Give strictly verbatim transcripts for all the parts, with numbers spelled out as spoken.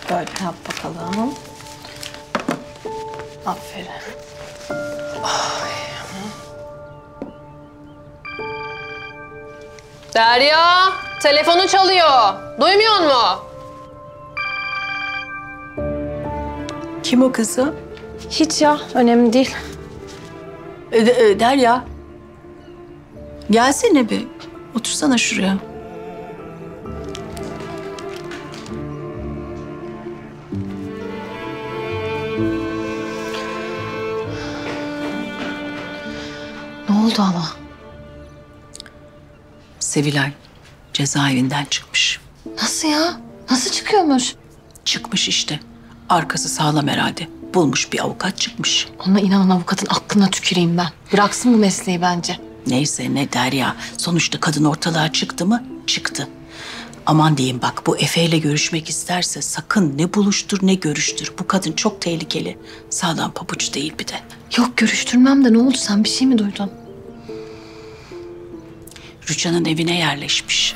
Böyle yap bakalım. Aferin. Ay. Derya, telefonu çalıyor. Duymuyor musun? Kim o kızım? Hiç ya, önemli değil. E, e, Derya. Gelsene bir. Otursana şuraya. Ne oldu ama? Sevilay cezaevinden çıkmış. Nasıl ya? Nasıl çıkıyormuş? Çıkmış işte. Arkası sağlam herhalde. Bulmuş bir avukat çıkmış. Ona inanan avukatın aklına tüküreyim ben. Bıraksın bu mesleği bence. Neyse ne Derya. Sonuçta kadın ortalığa çıktı mı? Çıktı. Aman diyeyim bak, bu Efe ile görüşmek isterse sakın ne buluştur ne görüştür. Bu kadın çok tehlikeli. Sağlam pabuç değil bir de. Yok, görüştürmem de ne oldu, sen bir şey mi duydun? Rüçhan'ın evine yerleşmiş.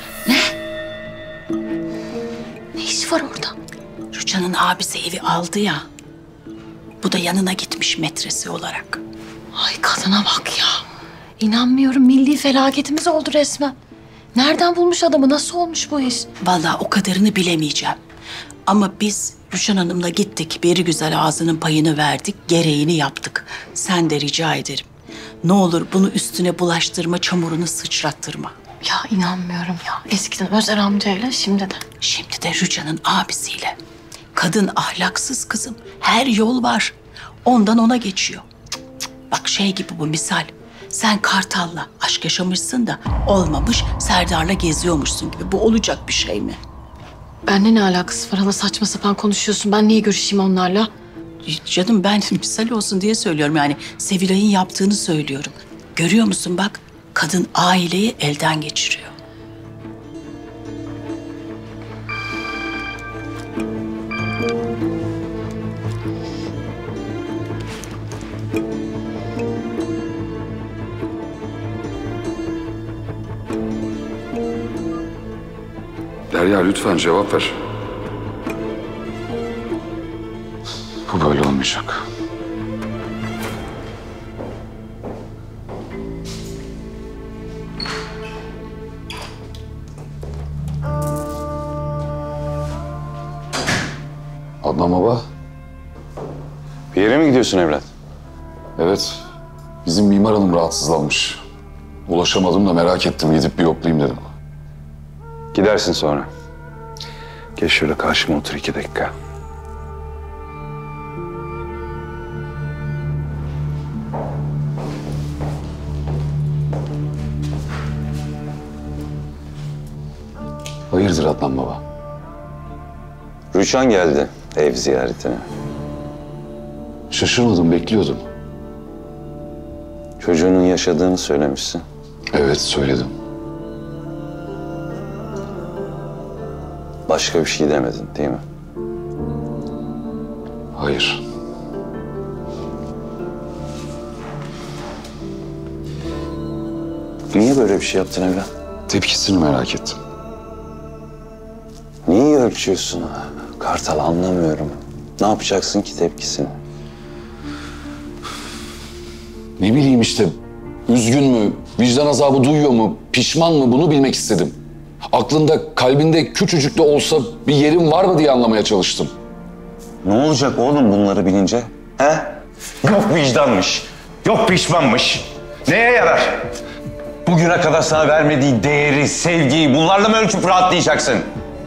Ne işi var orada? Rüçhan'ın abisi evi aldı ya. Bu da yanına gitmiş metresi olarak. Ay kadına bak ya. İnanmıyorum, milli felaketimiz oldu resmen. Nereden bulmuş adamı, nasıl olmuş bu iş? Vallahi o kadarını bilemeyeceğim. Ama biz Rüçhan Hanım'la gittik. Beri güzel ağzının payını verdik. Gereğini yaptık. Sen de rica ederim. Ne olur bunu üstüne bulaştırma, çamurunu sıçrattırma. Ya inanmıyorum ya. Eskiden Özer amcayla, şimdi de. Şimdi de Rüçhan'ın abisiyle. Kadın ahlaksız kızım. Her yol var. Ondan ona geçiyor. Cık cık. Bak şey gibi bu misal. Sen Kartal'la aşk yaşamışsın da olmamış, Serdar'la geziyormuşsun gibi. Bu olacak bir şey mi? Benimle ne alakası var hala, saçma sapan konuşuyorsun. Ben niye görüşeyim onlarla? Canım ben misal olsun diye söylüyorum yani. Sevilay'ın yaptığını söylüyorum. Görüyor musun bak, kadın aileyi elden geçiriyor. Derya lütfen cevap ver. Bu böyle olmayacak. Adnan baba. Bir yere mi gidiyorsun evlat? Evet. Bizim mimar hanım rahatsızlanmış. Ulaşamadım da merak ettim. Gidip bir yoklayayım dedim. Gidersin sonra. Geç şöyle karşıma otur iki dakika. Hayırdır Adnan baba? Rüçhan geldi ev ziyaretine. Şaşırmadım, bekliyordum. Çocuğunun yaşadığını söylemişsin. Evet, söyledim. Başka bir şey demedin değil mi? Hayır. Niye böyle bir şey yaptın evlat? Tepkisini merak ettim. Niye ölçüyorsun ha? Kartal, anlamıyorum. Ne yapacaksın ki tepkisini? Ne bileyim işte, üzgün mü, vicdan azabı duyuyor mu, pişman mı, bunu bilmek istedim. Aklında, kalbinde küçücük de olsa bir yerin var mı diye anlamaya çalıştım. Ne olacak oğlum bunları bilince? He? Yok vicdanmış, yok pişmanmış. Neye yarar? Bugüne kadar sana vermediği değeri, sevgiyi bunlarla mı ölçüp rahatlayacaksın?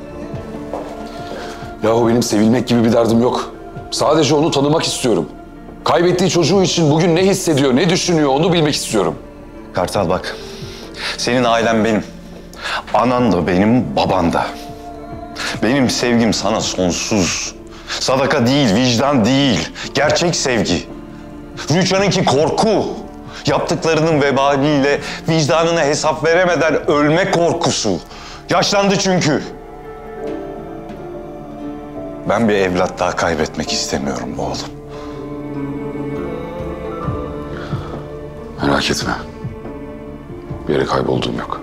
Yahu benim sevilmek gibi bir derdim yok. Sadece onu tanımak istiyorum. Kaybettiği çocuğu için bugün ne hissediyor, ne düşünüyor onu bilmek istiyorum. Kartal bak, senin ailen benim. Anan da benim, baban da. Benim sevgim sana sonsuz. Sadaka değil, vicdan değil, gerçek sevgi. Rüçhan'ınki korku. Yaptıklarının vebaliyle vicdanına hesap veremeden ölme korkusu. Yaşlandı çünkü. Ben bir evlat daha kaybetmek istemiyorum oğlum. Merak etme. Bir yere kaybolduğum yok.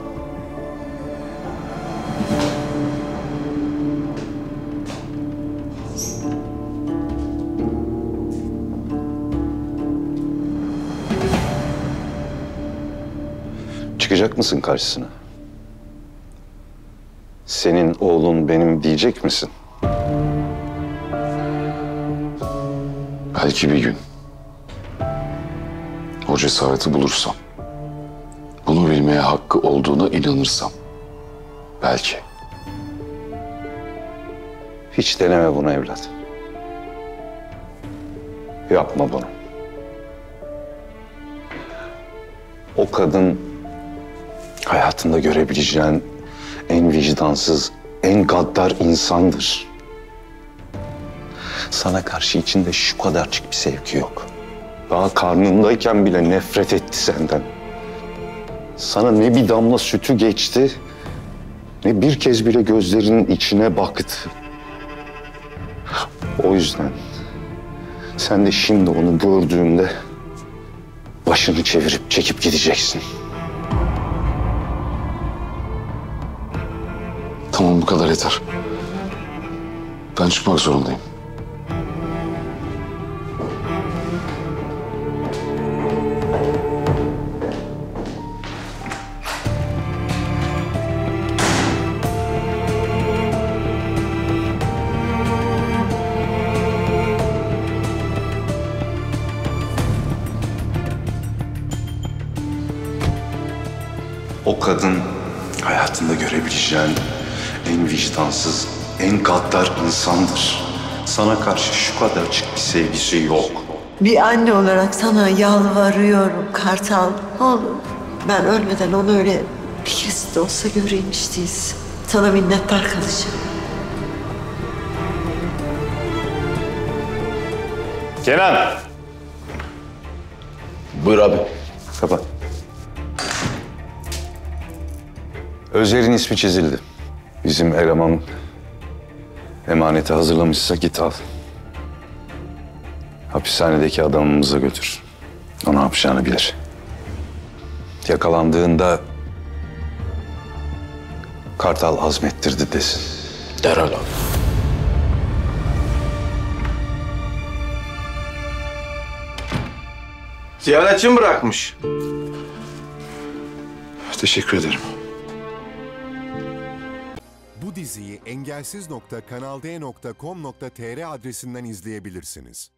Çıkacak mısın karşısına? Senin oğlun benim diyecek misin? Belki bir gün o cesareti bulursam, bunu bilmeye hakkı olduğuna inanırsam, belki. Hiç deneme bunu evlat. Yapma bunu. O kadın hayatında görebileceğin en vicdansız, en gaddar insandır. Sana karşı içinde şu kadarcık bir sevgi yok. Daha karnındayken bile nefret etti senden. Sana ne bir damla sütü geçti, ne bir kez bile gözlerinin içine baktı. O yüzden sen de şimdi onu gördüğünde başını çevirip çekip gideceksin. Tamam, bu kadar yeter. Ben çıkmak zorundayım. O kadın hayatında görebileceğin en vicdansız, en gaddar insandır. Sana karşı şu kadarcık bir sevgisi yok. Bir anne olarak sana yalvarıyorum Kartal. Ne olur ben ölmeden onu öyle bir kez de olsa göreyim işte. Sana minnettar kalacağım. Kenan! Buyur abi. Kapat. Özer'in ismi çizildi. Bizim eleman emaneti hazırlamışsa git al. Hapishanedeki adamımıza götür. O ne yapacağını bilir. Yakalandığında Kartal azmettirdi desin. Derhal abi. Ziyaretçi mi bırakmış? Teşekkür ederim. Bu diziyi engelsiz nokta kanal d nokta com nokta tr adresinden izleyebilirsiniz.